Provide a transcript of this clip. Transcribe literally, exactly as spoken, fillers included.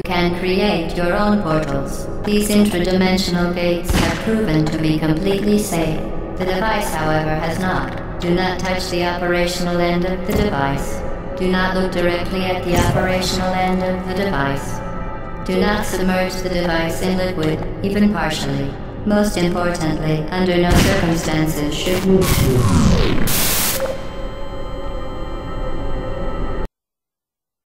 can create your own portals. These intradimensional gates have proven to be completely safe. The device, however, has not. Do not touch the operational end of the device. Do not look directly at the operational end of the device. Do not submerge the device in liquid, even partially. Most importantly, under no circumstances should